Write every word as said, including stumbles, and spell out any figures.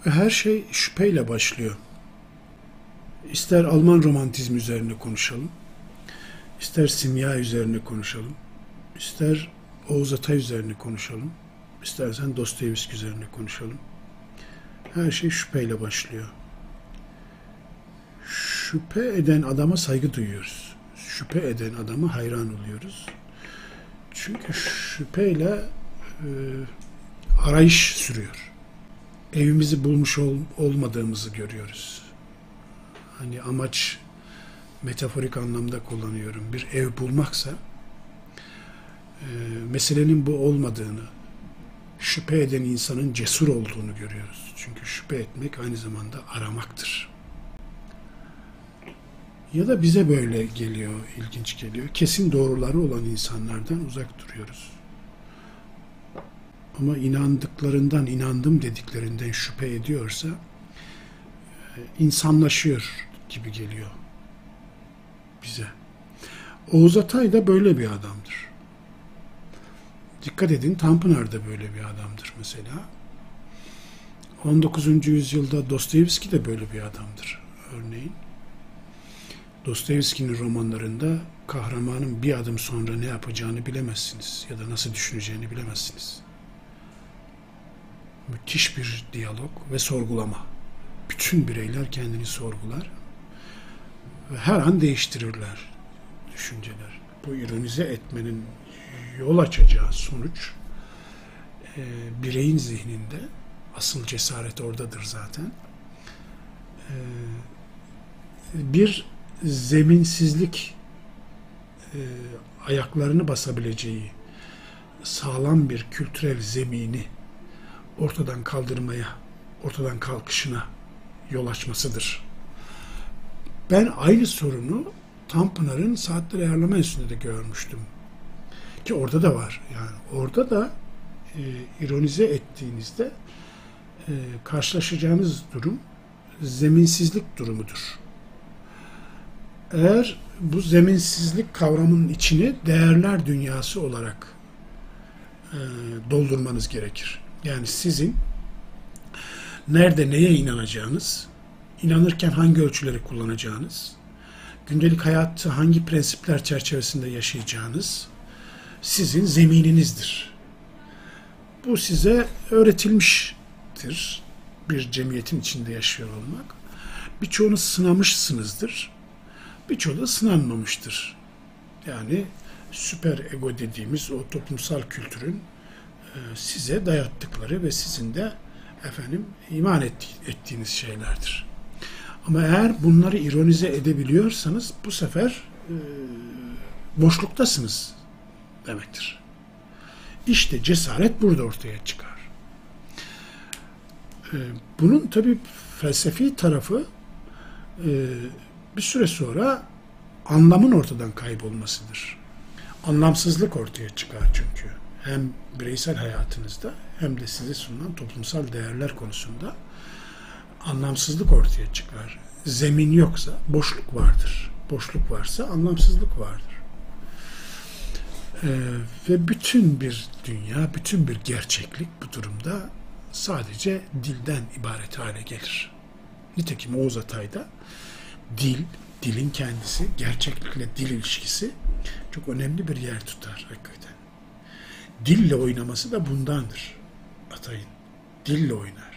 her şey şüpheyle başlıyor. İster Alman romantizmi üzerine konuşalım, ister simya üzerine konuşalım, ister Oğuz Atay üzerine konuşalım, istersen Dostoyevski üzerine konuşalım. Her şey şüpheyle başlıyor. Şüphe eden adama saygı duyuyoruz. Şüphe eden adama hayran oluyoruz. Çünkü şüpheyle e, arayış sürüyor. Evimizi bulmuş ol, olmadığımızı görüyoruz. Hani amaç metaforik anlamda kullanıyorum. Bir ev bulmaksa e, meselenin bu olmadığını, şüphe eden insanın cesur olduğunu görüyoruz. Çünkü şüphe etmek aynı zamanda aramaktır. Ya da bize böyle geliyor, ilginç geliyor. Kesin doğruları olan insanlardan uzak duruyoruz. Ama inandıklarından, inandım dediklerinden şüphe ediyorsa insanlaşıyor gibi geliyor bize. Oğuz Atay da böyle bir adamdır. Dikkat edin, Tanpınar da böyle bir adamdır mesela. on dokuzuncu yüzyılda Dostoyevski de böyle bir adamdır örneğin. Dostoyevski'nin romanlarında kahramanın bir adım sonra ne yapacağını bilemezsiniz ya da nasıl düşüneceğini bilemezsiniz. Müthiş bir diyalog ve sorgulama. Bütün bireyler kendini sorgular ve her an değiştirirler düşünceler. Bu ironize etmenin yol açacağı sonuç e, bireyin zihninde, asıl cesaret oradadır zaten, e, bir zeminsizlik e, ayaklarını basabileceği sağlam bir kültürel zemini ortadan kaldırmaya, ortadan kalkışına yol açmasıdır. Ben aynı sorunu Tanpınar'ın Saatleri Ayarlama Enstitüsü'nde de görmüştüm. Ki orada da var. Yani orada da e, ironize ettiğinizde e, karşılaşacağınız durum zeminsizlik durumudur. Eğer bu zeminsizlik kavramının içini değerler dünyası olarak e, doldurmanız gerekir. Yani sizin nerede neye inanacağınız, inanırken hangi ölçüleri kullanacağınız, gündelik hayatı hangi prensipler çerçevesinde yaşayacağınız sizin zemininizdir. Bu size öğretilmiştir. Bir cemiyetin içinde yaşıyor olmak. Birçoğunu sınamışsınızdır. Birçoğu da sınanmamıştır. Yani süper ego dediğimiz o toplumsal kültürün size dayattıkları ve sizin de efendim iman ettiğiniz şeylerdir. Ama eğer bunları ironize edebiliyorsanız bu sefer e, boşluktasınız demektir. İşte cesaret burada ortaya çıkar. E, bunun tabii felsefi tarafı e, bir süre sonra anlamın ortadan kaybolmasıdır. Anlamsızlık ortaya çıkar çünkü. Hem bireysel hayatınızda hem de size sunulan toplumsal değerler konusunda anlamsızlık ortaya çıkar. Zemin yoksa boşluk vardır. Boşluk varsa anlamsızlık vardır. Ee, ve bütün bir dünya, bütün bir gerçeklik bu durumda sadece dilden ibaret hale gelir. Nitekim Oğuz Atay'da dil, dilin kendisi, gerçeklikle dil ilişkisi çok önemli bir yer tutar hakikaten. Dille oynaması da bundandır Atay'ın. Dille oynar.